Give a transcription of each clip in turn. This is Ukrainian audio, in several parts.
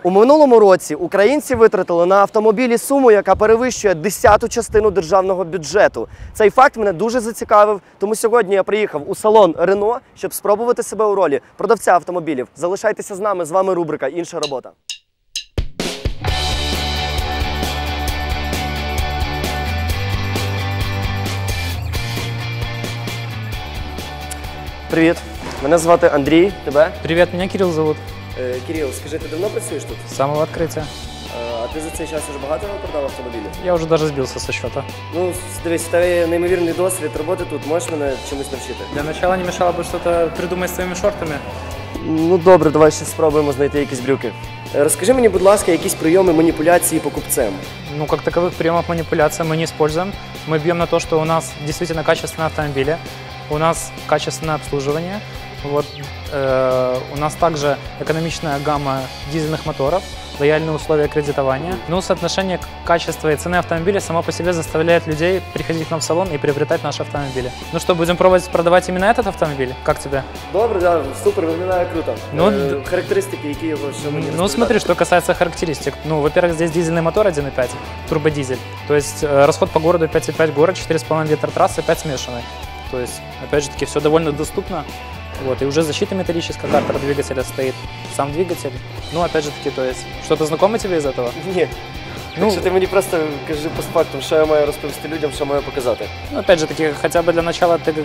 У минулому році українці витратили на автомобілі суму, яка перевищує 10-ту частину державного бюджету. Цей факт мене дуже зацікавив, тому сьогодні я приїхав у салон Рено, щоб спробувати себе у ролі продавця автомобілів. Залишайтеся з нами, з вами рубрика «Інша робота». Привіт, мене звати Андрій, тебе? Привет, меня Кирилл зовут. Кирил, скажи, ти давно працюєш тут? С самого открытия. А ти за цей час вже багато продав автомобілів? Я уже даже сбился со счета. Ну, дивись, в тебе є неймовірний досвід роботи тут, можеш мене чомусь навчити? Для начала не мешало бы что-то придумать с твоими шортами. Ну добре, давай ще спробуємо знайти якісь брюки. Розкажи мені, будь ласка, якісь прийоми маніпуляції покупцем. Ну, как таковых приемов манипуляции мы не используем. Мы бьем на то, что у нас действительно качественные автомобили, у нас качественное обслуживание. Вот, у нас также экономичная гамма дизельных моторов, лояльные условия кредитования. Ну, соотношение качества и цены автомобиля само по себе заставляет людей приходить к нам в салон и приобретать наши автомобили. Ну что, будем пробовать продавать именно этот автомобиль? Как тебе? Добре, да, супер, виглядає круто. Ну, характеристики, які його, що мені Ну, смотри, что касается характеристик. Ну, во-первых, здесь дизельный мотор 1.5, турбодизель. То есть расход по городу 5.5 город, 4,5 литра трассы, 5 смешанный. То есть, опять же таки, все довольно доступно. Вот, и уже защита металлическая, картер двигателя стоит, сам двигатель. Ну, опять же таки, то есть, что-то знакомо тебе из этого? Ні. Ну, Якщо ти мені просто кажи постфактум, що я маю розповісти людям, що маю показати. Ну, опять же таки, хотя бы для начала ты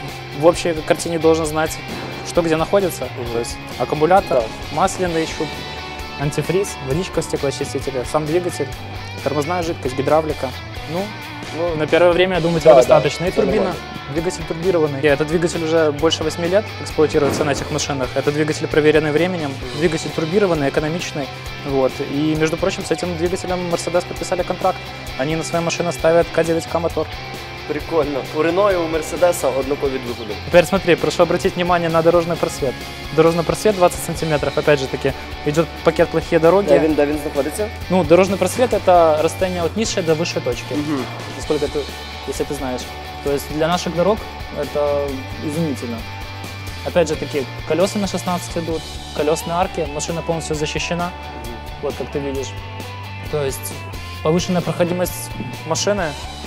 в общей картине должен знать, что где находится. То есть, аккумулятор, масляный щуп, антифриз, водичка в стеклоочистителе, сам двигатель, тормозная жидкость, гидравлика. Ну, на первое время, я думаю, этого достаточно. И турбина. Двигатель турбированный. Этот двигатель уже больше 8 лет эксплуатируется на этих машинах. Это двигатель, проверенный временем, двигатель турбированный, экономичный. Вот. И, между прочим, с этим двигателем Mercedes подписали контракт. Они на свои машины ставят К9К мотор. Прикольно. У Рено і у Мерседеса однакові двигуни. Теперь смотри, прошу обратить внимание на дорожный просвет. Дорожный просвет 20 сантиметров, опять же таки, идет пакет «Плохие дороги». Де він знаходиться? Ну, дорожный просвет – это расстояние от низшей до высшей точки. Насколько ты, если ты знаешь. То есть для наших дорог это изумительно. Опять же таки, колеса на 16 идут, колесные арки, машина полностью защищена, вот как ты видишь. То есть повышенная проходимость машины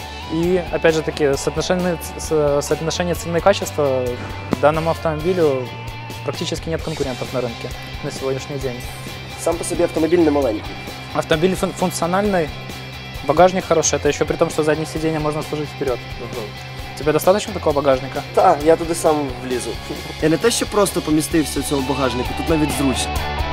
и, опять же таки, соотношение цены и качества данному автомобилю практически нет конкурентов на рынке на сегодняшний день. Сам по собі автомобіль не маленький. Автомобиль функциональный, багажник хороший, это еще при том, что заднее сиденье можно сложить вперед. Тебе достаточно такого багажника? Так, я туди сам влізу. Я не те, що просто помістився в цьому багажнику, тут навіть зручно.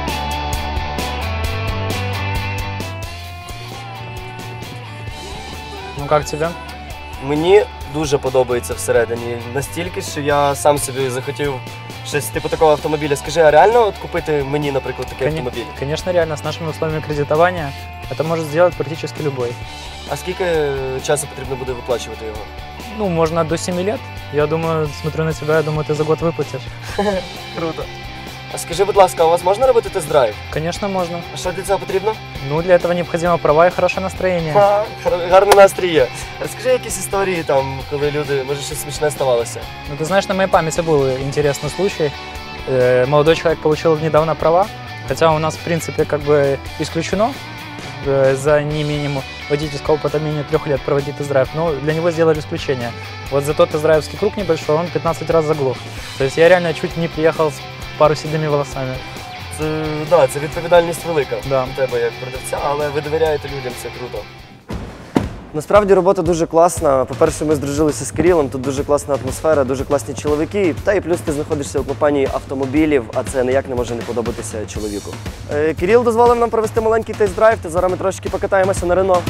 Ну как тебе? Мені дуже подобається всередині. Настільки, що я сам собі захотів щось типу такого автомобіля. Скажи, а реально от купити мені, наприклад, такий автомобіль? Конечно, реально. С нашими условиями кредитования это может сделать практически любой. А скільки часу потрібно буде виплачувати його? Ну, можно до 7 лет. Я думаю, смотрю на тебя, я думаю, ты за год выплатишь. Круто. А скажи, будь ласка, у вас можна робити тест-драйв? Конечно, можно. А що для цього потрібно? Ну, для этого необходимо права и хорошее настроение. Гарний настрій є. Розкажи якісь історії, там, коли люди, може, щось смішне ставалося? Ну, ты знаешь, на моей памяти был интересный случай. Молодой человек получил недавно права, хотя у нас, в принципе, как бы исключено за неимением водительского опыта менее 3 лет проводить тест-драйв, но для него сделали исключение. Вот за тот тест-драйвский круг небольшой он 15 раз заглох. То есть я реально чуть не приехал с пару седыми волосами. Це відповідальність велика у тебе як продавця, але ви довіряєте людям, це круто. Насправді робота дуже класна. По-перше, ми здружилися з Кирилом, тут дуже класна атмосфера, дуже класні чоловіки. Та і плюс ти знаходишся у компанії автомобілів, а це ніяк не може не подобатися чоловіку. Кирил дозволив нам провести маленький тест-драйв, та зараз ми трошки покатаємося на Рено.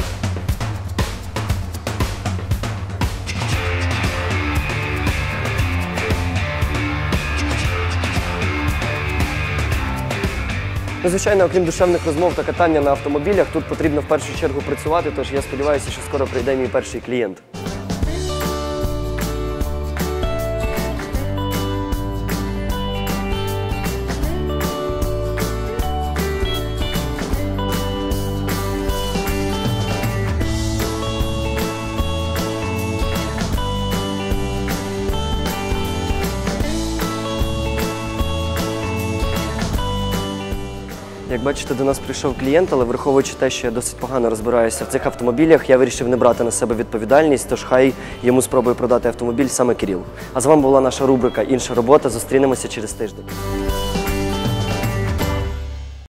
Ну, звичайно, окрім душевних розмов та катання на автомобілях, тут потрібно в першу чергу працювати, тож я сподіваюся, що скоро прийде мій перший клієнт. Як Як бачите, до нас прийшов клієнт, але враховуючи те, що я досить погано розбираюся в цих автомобілях, я вирішив не брати на себе відповідальність, тож хай йому спробує продати автомобіль саме Кирил. А з вами була наша рубрика «Інша робота». Зустрінемося через тиждень.